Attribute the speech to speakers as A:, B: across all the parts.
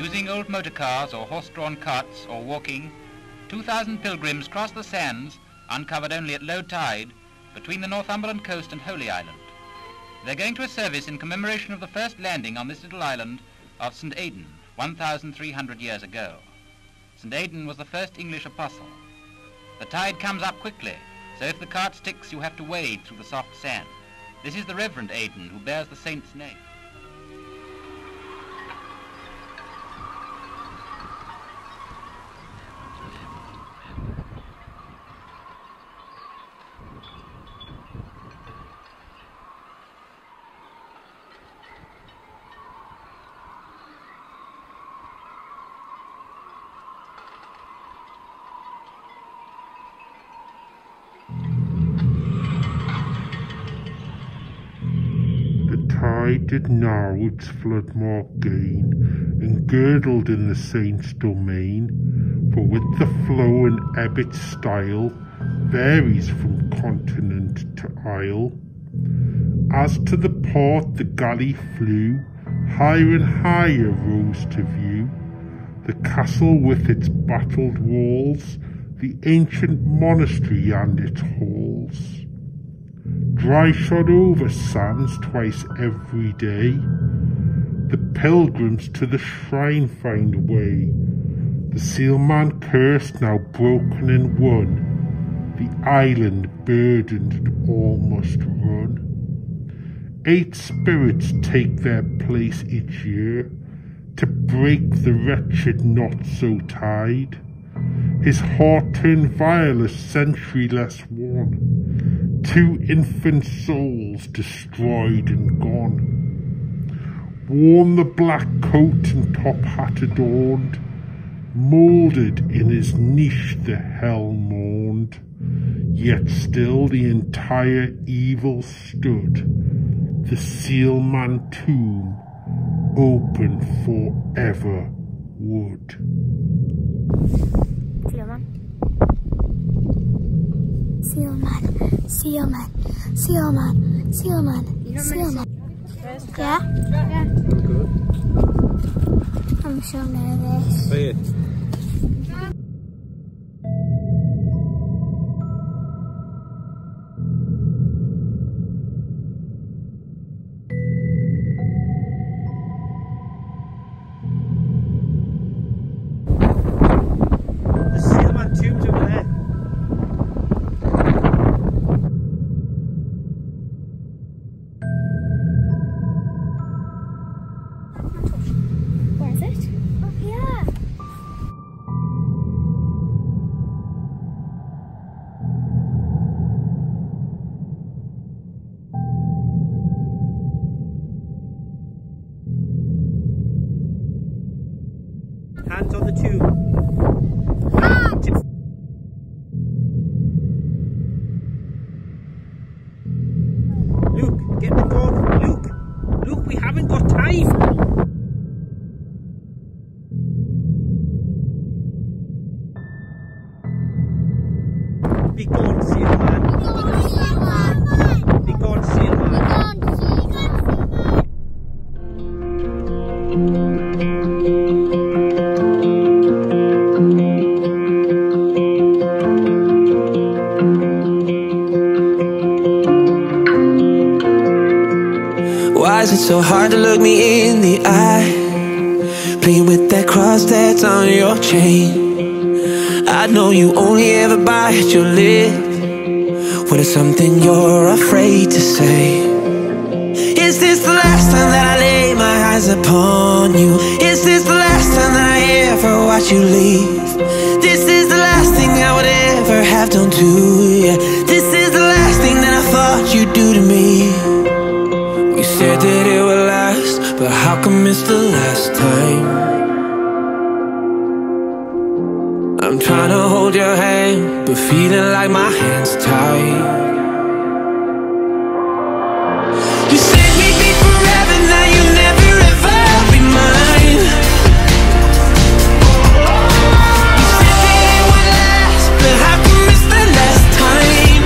A: Using old motor cars or horse-drawn carts or walking, 2,000 pilgrims crossed the sands, uncovered only at low tide, between the Northumberland coast and Holy Island. They're going to a service in commemoration of the first landing on this little island of St. Aidan, 1,300 years ago. St. Aidan was the first English apostle. The tide comes up quickly, so if the cart sticks, you have to wade through the soft sand. This is the Reverend Aidan, who bears the saint's name.
B: Tide did narrow its flood mark gain, and girdled in the saint's domain, for with the flow and ebb its style varies from continent to isle. As to the port the galley flew, higher and higher rose to view the castle with its battled walls, the ancient monastery and its halls. Dry shod over sands twice every day, the pilgrims to the shrine find way. The sealman cursed, now broken and won, the island burdened and all must run. 8 spirits take their place each year, to break the wretched not-so tide. His heart turned vile a century less one, 2 infant souls destroyed and gone. Worn the black coat and top hat adorned, moulded in his niche the hell mourned, yet still the entire evil stood, the sealman tomb open forever would.
C: Sealman, Sealman, Sealman, Sealman, Sealman. Yeah? Yeah.
D: Good.
C: I'm so nervous.
D: Are you? The Sealman tomb's over there.
C: Where is it? Oh, yeah.
D: Hands on the tube. Luke, get the dog. Luke, we haven't got time. Be gone, Sealman. Be gone, Sealman.
E: Why is it so hard to look me in the eye? Playing with that cross that's on your chain. I know you only ever bite your lip when it's something you're afraid to say. Is this the last time that I lay my eyes upon you? Is this the last time that I ever watch you leave? This is the last thing I would ever have done to you. This is the last thing that I thought you'd do to me. We said that it would last, but how come it's the last time? I'm trying to hold your hand, but feeling like my hand's tied. You said we'd be forever, now you'll never ever be mine. You said that it would last, but how come it's the last time?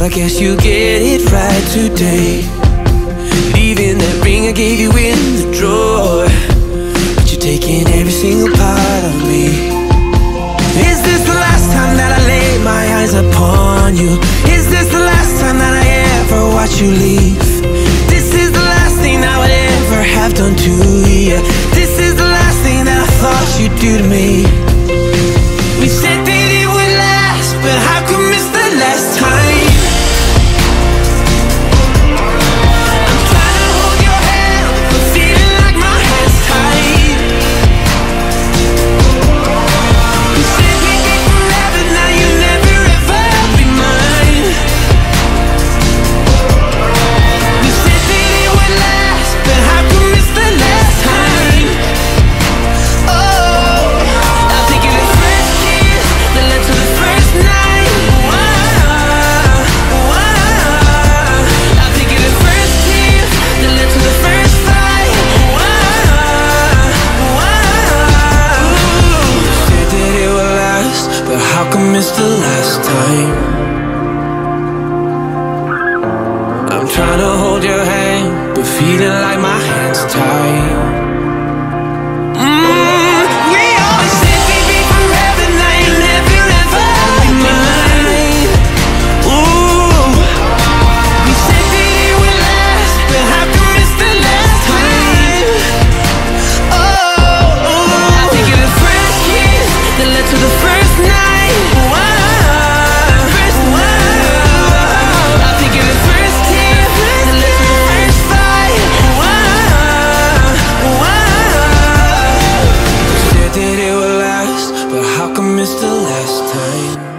E: I guess you get it right today. Leaving that ring I gave you in the drawer, but you're taking every single part of me. Is this the last time that I lay my eyes upon you? Is this the last time that I ever watch you leave? This is the last thing I would ever have done to you. This is the last thing that I thought you'd do to me. We said that it would last, but how come it's the last time? I'm trying to hold your hand, but feeling like my hand's tied. We said we'd be forever, now you'll never ever be mine. We said that it would last, but how come it's the last time? Oh, I'm thinking the first kiss that led to the first night. I'm thinking the first kiss that led to the first fight. Said that it would last, but how come it's the last time? I'm trying to hold your hand, but feeling like my hand's tied. We always said we'd be forever, now you'll never ever be mine. Ooh, we said that it would last, but how come it's the last time? Oh, I'm thinking the first kiss that led to the first night. I'm thinking the first kiss that led to the first fight. Said that it would last, but how come it's the last time?